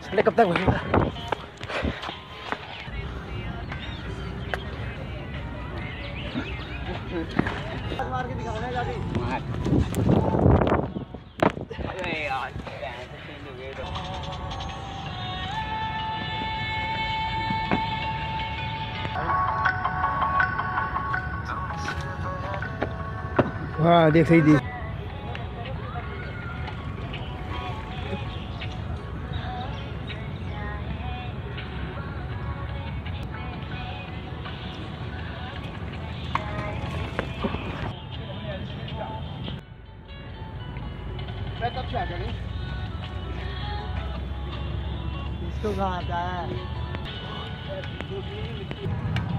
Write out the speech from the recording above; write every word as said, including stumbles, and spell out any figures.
अरे कब तक भरेगा? मार के दिखाना है जाके। अरे यार हाँ देख सही दी। मैं कब से आ गया? इसको कहाँ आता है?